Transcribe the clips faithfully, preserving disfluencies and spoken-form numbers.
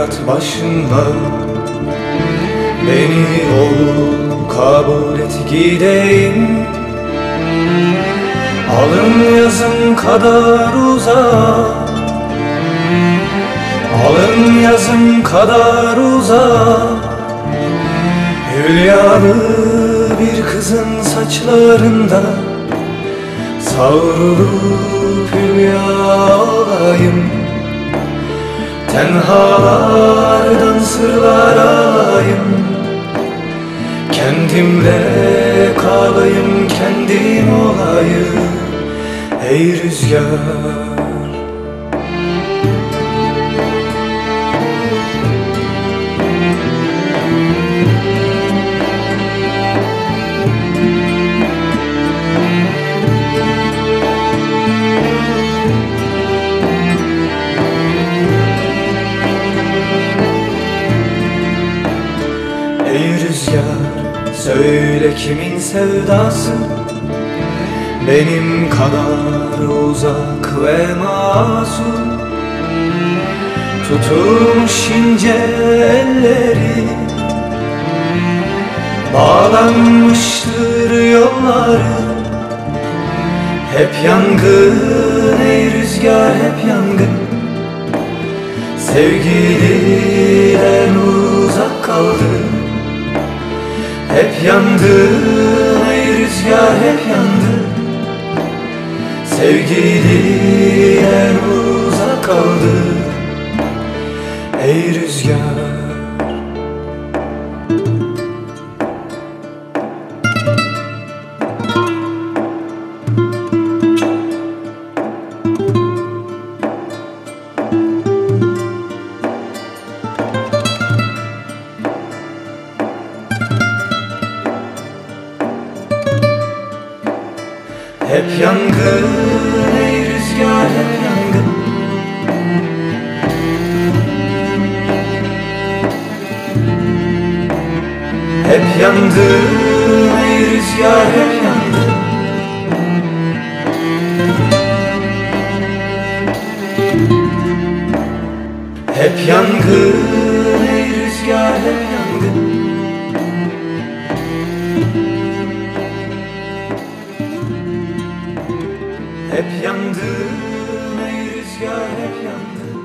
hayat başında. Beni ol kabul et gideyim, alın yazım kadar uzak, alın yazım kadar uzak. Hülyalı bir kızın saçlarında savrulup hülya olayım. Tenhalardan sırlar alayım, kendimle kalayım, kendim olayım. Ey rüzgar, ey rüzgar, söyle kimin sevdası benim kadar uzak ve masum. Tutulmuş ince elleri, bağlanmıştır yolları. Hep yangın ey rüzgar, hep yangın. Sevgiliden uzak kaldım. Hep yandın ey rüzgar, hep yandın. Sevgiliden uzak kaldım ey rüzgar. Hep yangın ey rüzgar, hep yangın. Hep yandın ey rüzgar, hep yandın. Hep yangın ey rüzgar, hep yangın. Hep yandım ey rüzgar, hep yandım.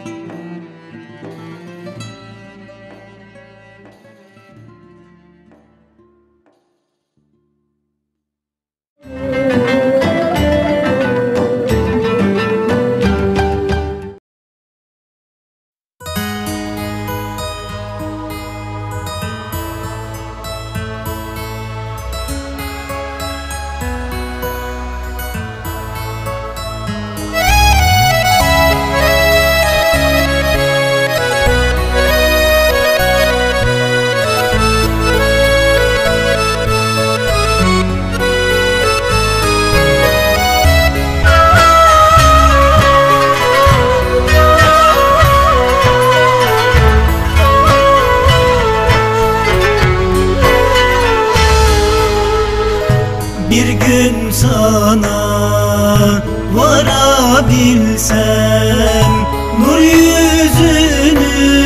Bir gün sana varabilsem, nur yüzünü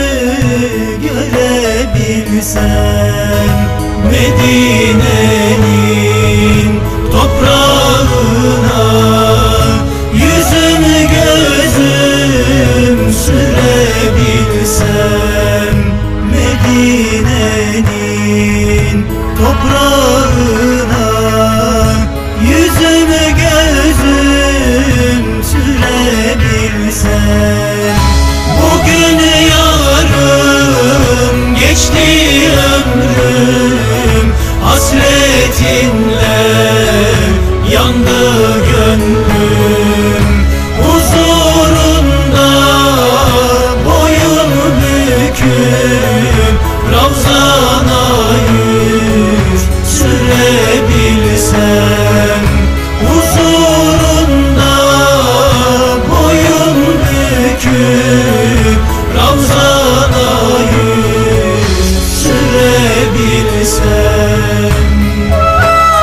görebilsem, Medine'nin toprağına yüzüm gözüm sürebilsem, Medine'nin toprağına yüzüm gözüm sürebilsem. Bugün yarım geçti ömrüm, hasretinle yandı gönlüm. Huzurunda boyun büküp Ravzana yüz sürebilsem, huzurunda boyun büküp Ravzana yüz sürebilsem.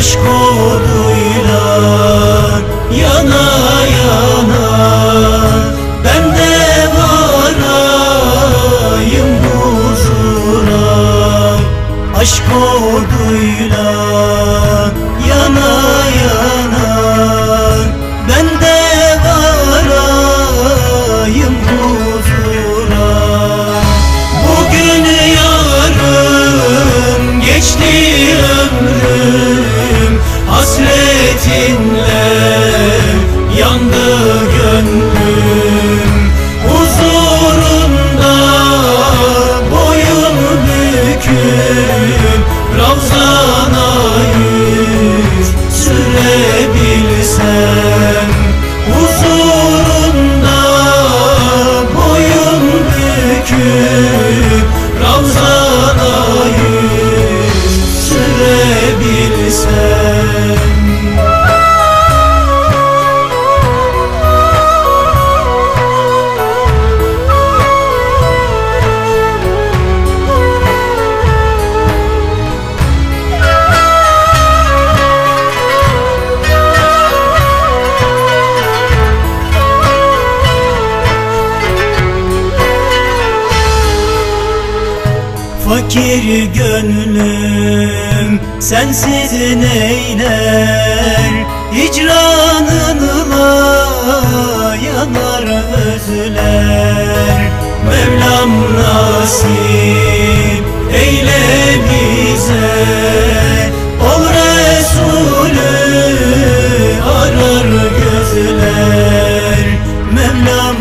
aşk oduyla yana yana. Ben de varayım huzura, aşk oduyla yana yana. Ben de varayım huzura. Bugün yarın geçti ömrüm, hasretinle yandı gönlüm. Huzurunda boyun büküp Ravzana yüz sürebilsem. Huzurunda boyun büküp Ravzana yüz sürebilsem. Fakir gönlüm sensiz neyler, hicranınla yanar özler. Mevlam nasip eyle bize, ol Resulü arar gözler. Mevlam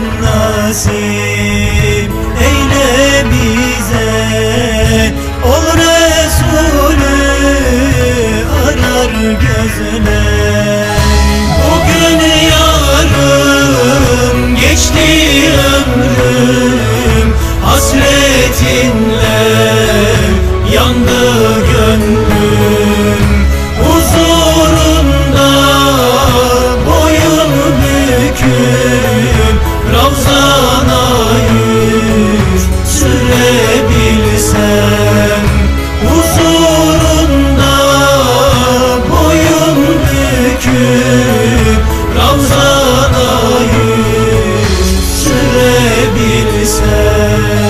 nasip eyle bize, ol Resulü arar gözler. Bugün yarın geçti ömrüm, hasretinle yandı gönlüm. Huzurunda boyun büküp Ravzana yüz sürebilsem. Huzurunda boyun büküp Ravzana yüz sürebilsem.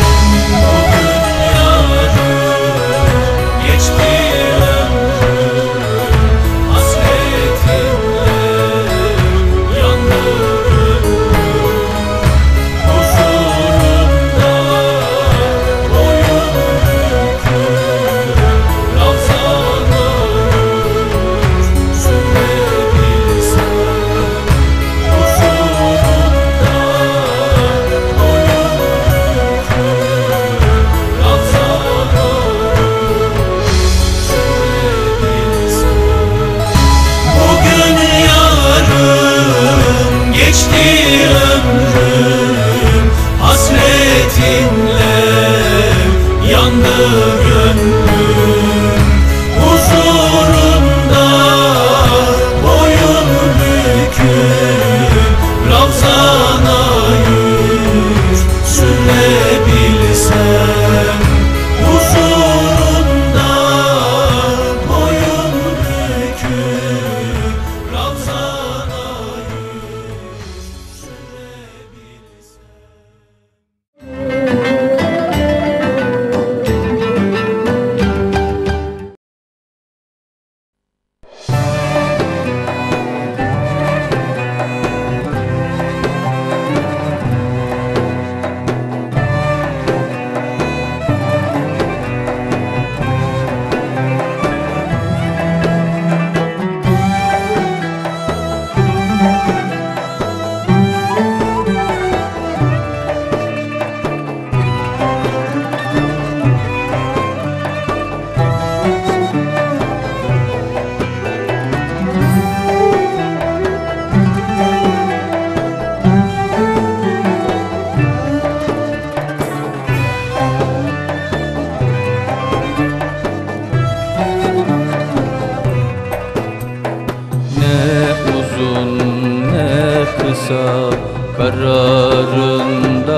kararında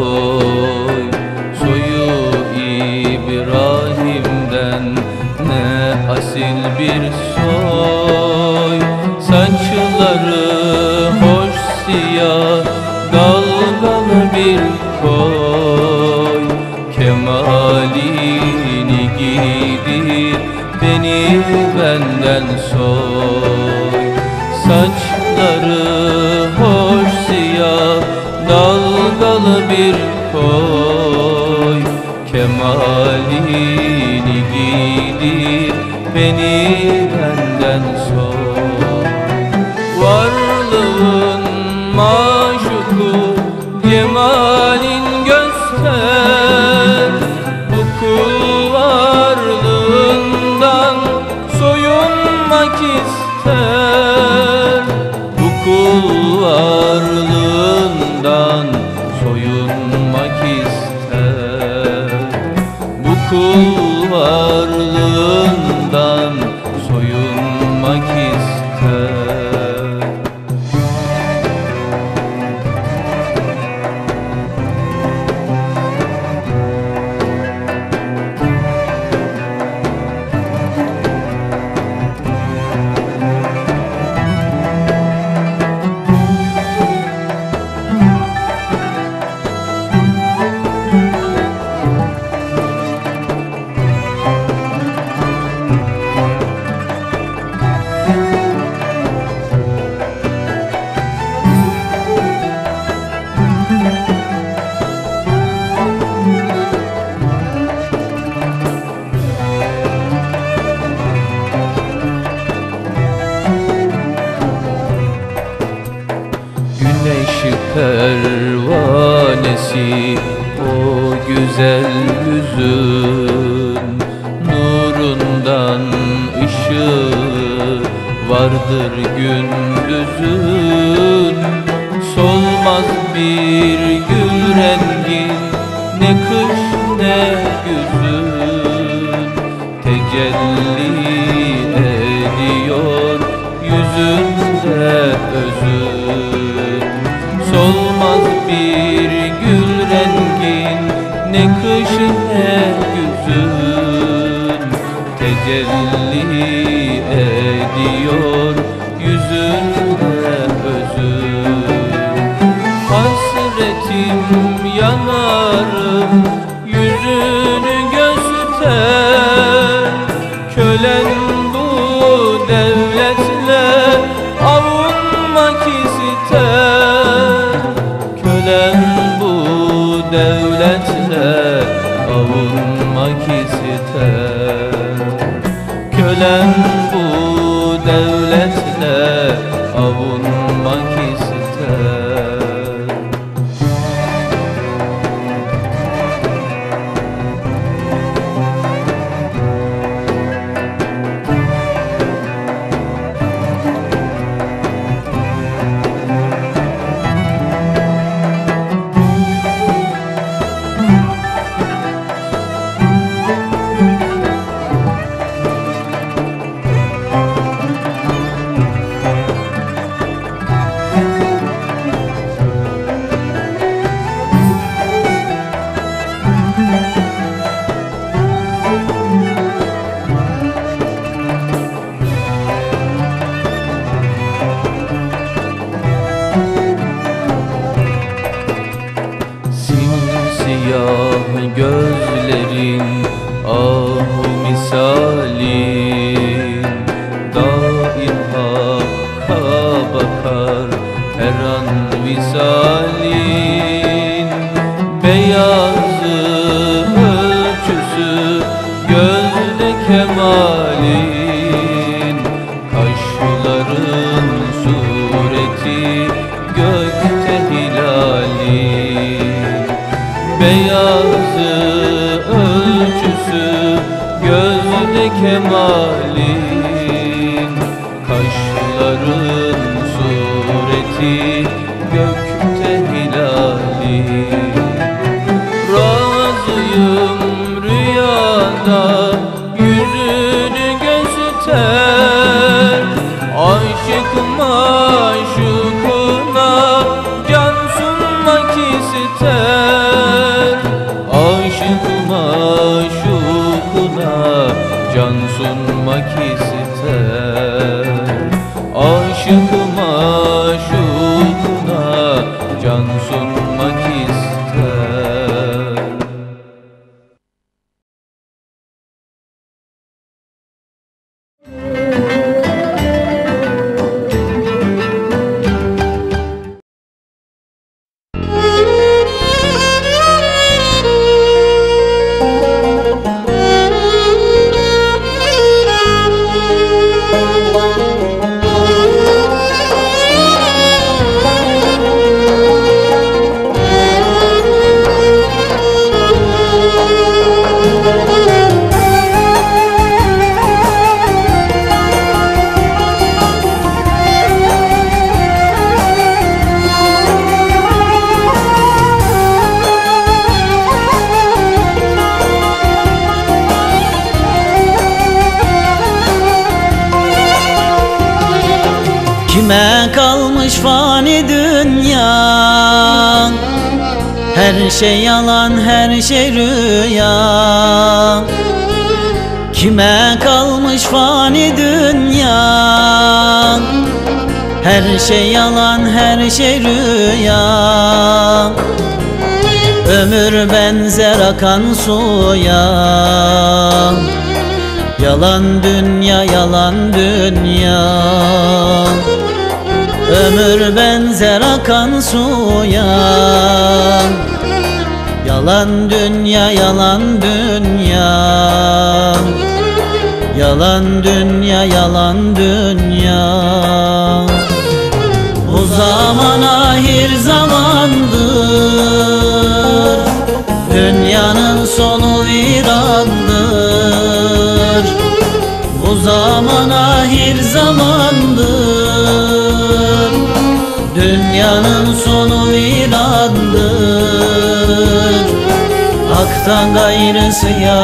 boy. Soyu İbrahim'den ne asil bir soy. koy, kemalini giydir, beni benden soy. Saçları hoş siyah, dalgalı bir koy, kemalini giydir, beni benden soy. Varlığın maşuku, cemalin göster, bu kul varlığından soyunmak ister. Bu kul varlığından soyunmak ister. Bu kul varlığından soyunmak ister. Güneş pervanesi o güzel yüzün, nurundan ışığı vardır gündüzün. Solmaz bir gül rengin, ne kış ne güzün, tecelli ediyor yüzünde özün. Solmaz bir gül rengin, ne kış ne güzün, tecelli ediyor yüzünde özün. Hasretim yanarım, yüzünü göster, kölen bu devletle avunmak ister. Kölen bu devletle avunmak ister. Kölen bu devletle avunmak ister. Simsiyah gözlerin ah misalin, daim hakka bakar her an visalin. Beyazı ölçüsü gözde kemalin, kaşların sureti gökte hilalin. Beyazı ölçüsü gözde kemalin, kaşların sureti gökte hilalin. Razıyım rüyada yüzünü göster, aşık maşukuna can sunmak ister. Aşık maşukuna can sunmak ister. Aşık maşuk Kime kalmış fani dünya? Her şey yalan, her şey rüya. Kime kalmış fani dünya? Her şey yalan, her şey rüya. Ömür benzer akan suya. Yalan dünya, yalan dünya. Ömür benzer akan suya. Yalan dünya, yalan dünya. Yalan dünya, yalan dünya. Bu zaman ahir zamandır. Dünyanın sonu virandır. Bu zaman ahir zamandır. Dünyanın sonu virandır. Hak'tan gayrısı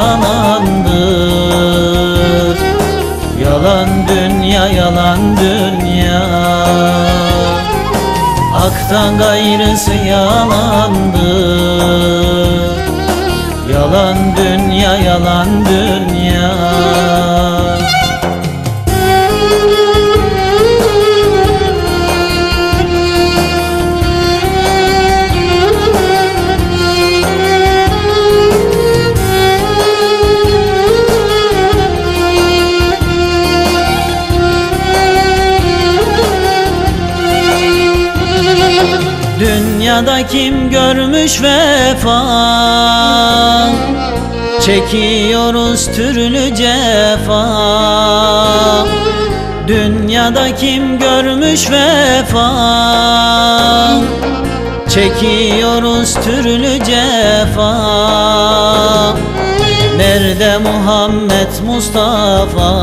yalandır. Yalan dünya, yalan dünya. Hak'tan gayrısı yalandır. Yalan dünya, yalan dünya. Dünyada kim görmüş vefa? Çekiyoruz türlü cefa. Dünyada kim görmüş vefa? Çekiyoruz türlü cefa. Nerede Muhammed Mustafa?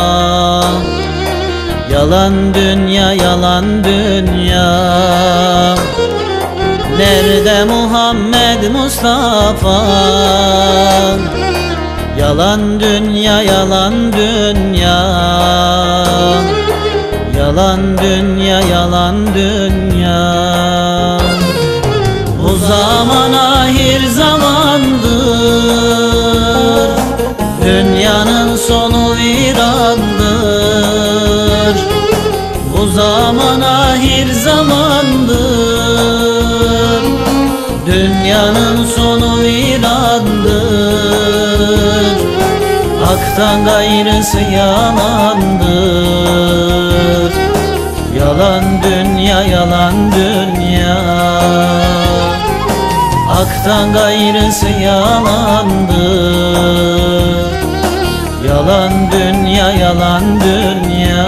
Yalan dünya, yalan dünya. Nerede Muhammed Mustafa? Yalan dünya, yalan dünya. Yalan dünya, yalan dünya. Bu zaman ahir zamandır. Dünyanın sonu virandır. Bu zaman ahir zamandır. Dünyanın sonu virandır. Hak'tan gayrısı yalandır. Yalan dünya, yalan dünya. Hak'tan gayrısı yalandır. Yalan dünya, yalan dünya.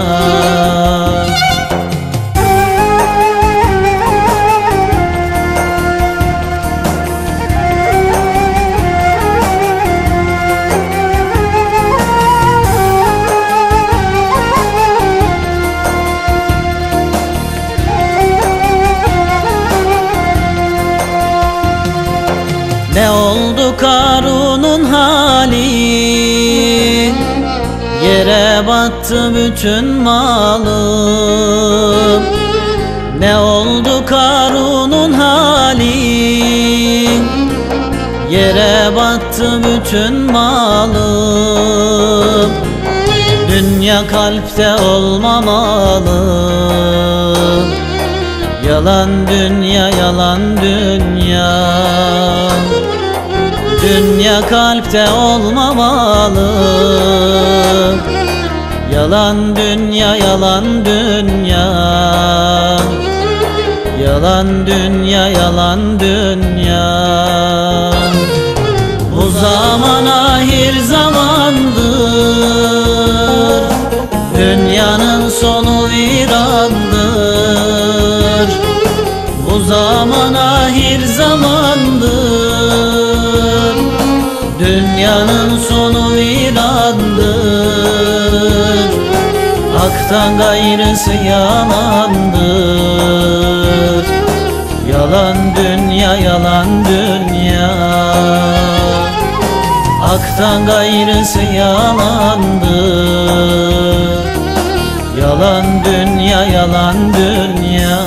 Ne oldu Karun'un hali? Yere battı bütün malım. Ne oldu Karun'un hali? Yere battı bütün malım. Dünya kalpte olmamalı. Yalan dünya, yalan dünya. Dünya kalpte olmamalı. Yalan dünya, yalan dünya. Yalan dünya, yalan dünya. Bu zaman ahir zamandır. Dünyanın sonu virandır. Bu zaman ahir zamandır. Dünyanın sonu virandır. Hak'tan gayrısı yalandır. Yalan dünya, yalan dünya. Hak'tan gayrısı yalandır. Yalan dünya, yalan dünya.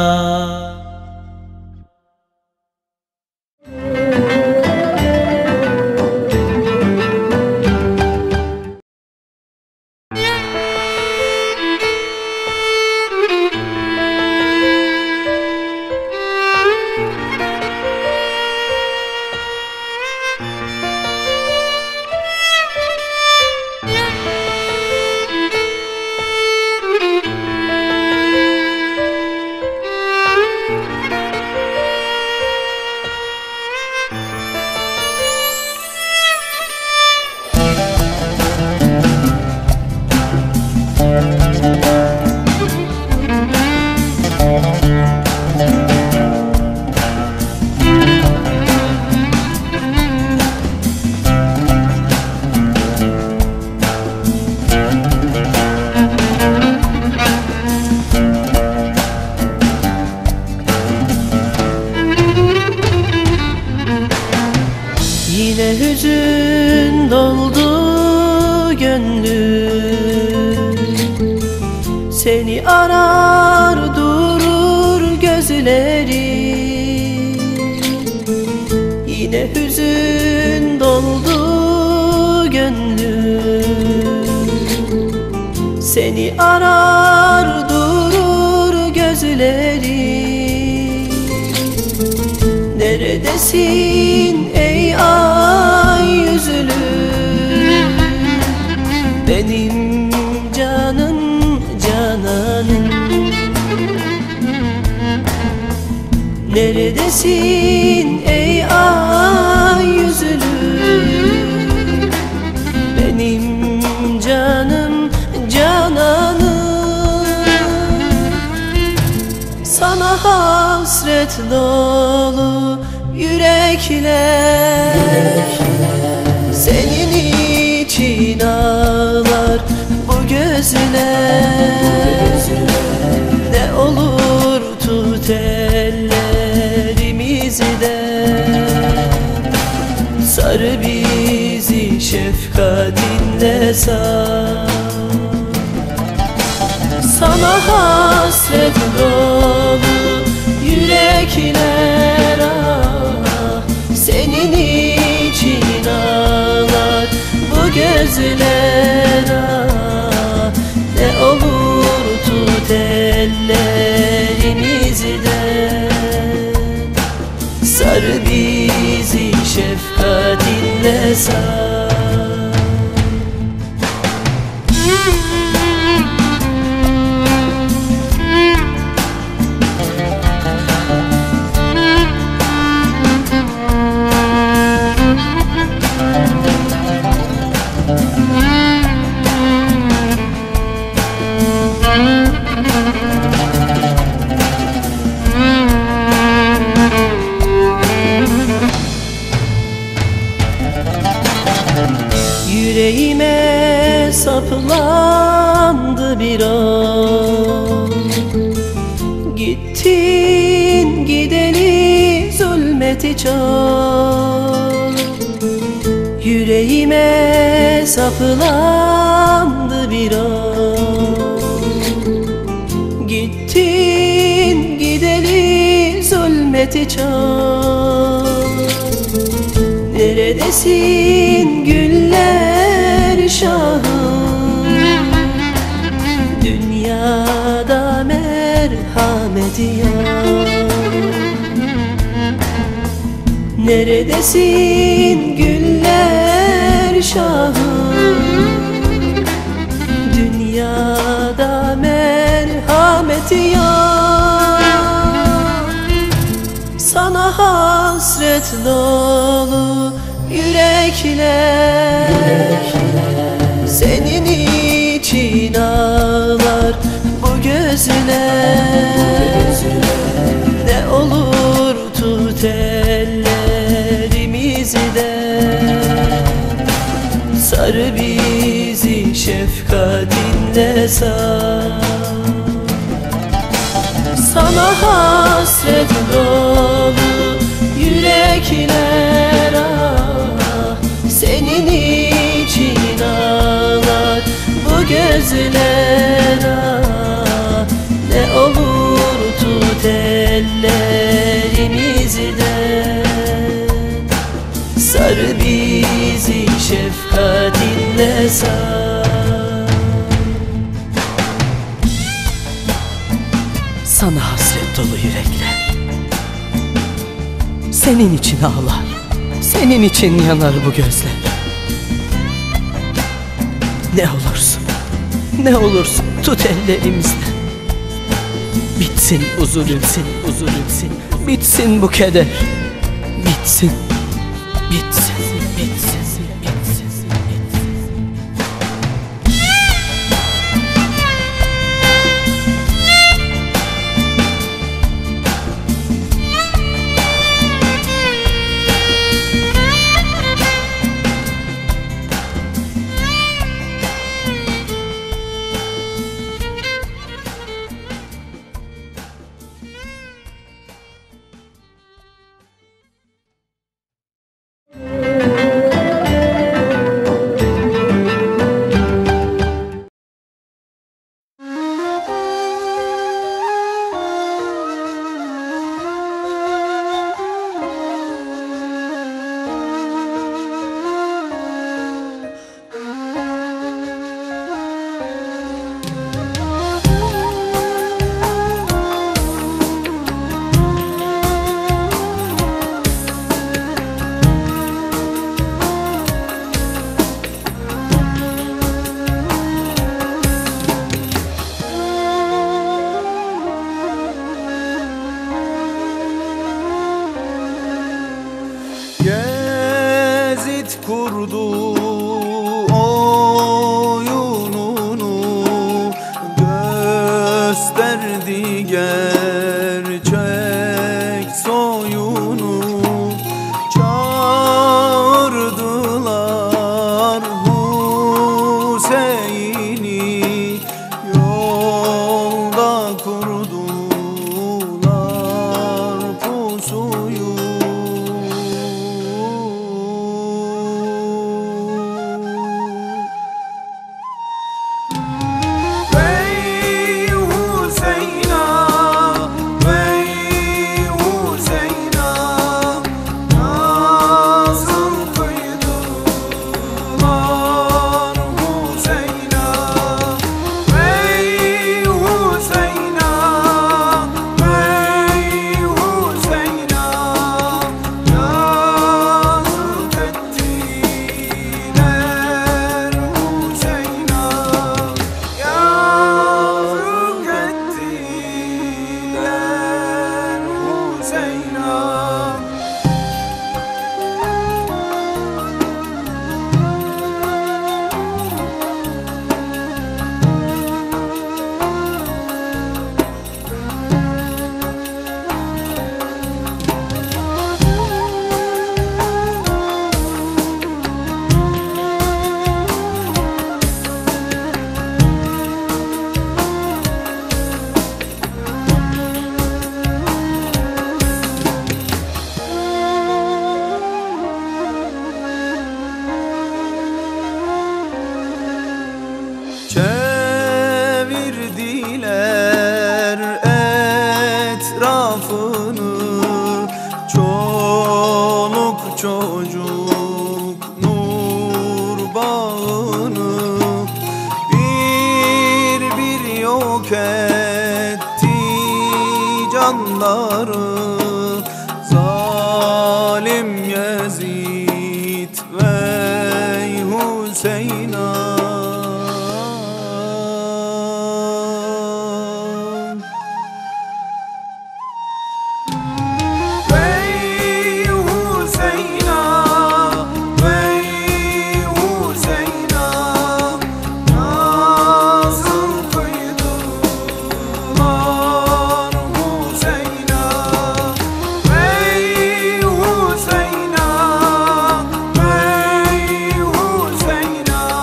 Yine hüzün doldu gönlüm, seni arar durur gözlerim. Yine hüzün doldu gönlüm, seni arar durur gözlerim. Neredesin ey ay yüzlü, benim canım cananım? Neredesin ey ay yüzlü, benim canım cananım? Sana hasret dolu yürekler, senin için ağlar bu gözler. Ne olur tut ellerimizden, sar bizi şefkatinle sar. Sana hasret dolu yürekler, ah, senin için ağlar bu gözler. Ah, ne olur tut ellerimizden, sar bizi şefkatinle sar. Yüreğime saplandı bir an, gittin gideli zulmeti çok. Yüreğime saplandı bir an, gittin gideli zulmeti çok. Neredesin güller şahım, dünyada merhameti yok. Neredesin güller şahım, dünyada merhameti yok. Sana hasret dolu yürekler, senin için ağlar bu gözler. Ne olur tut ellerimizden, sar bizi şefkatinle sar. Sana hasret dolu yürekler, ah, senin için ağlar bu gözler ah, ne olur tut ellerimizden, sar bizi şefkatinle sar. Sana hasret dolu yürekler senin için ağlar, senin için yanar bu gözler. Ne olursun, ne olursun tut ellerimizden. Bitsin bu zulümsin, bu zulümsin. Bitsin bu keder, bitsin, bitsin, bitsin, bitsin, bitsin. Gezid kurdu oyununu, gösterdi gerçek soyunu. Çağırdılar Hüseyin'i, yolda kurdular pusuyu. Çevirdiler etrafını, çoluk çocuk nur bağını bir bir yok etti canları. Zalim Yezid ve Hüseyin ağa. Hüseyin'a, ey Hüseyin'a.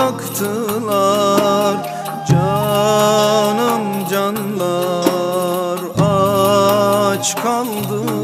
bıraktılar. Canım canlar aç kaldı.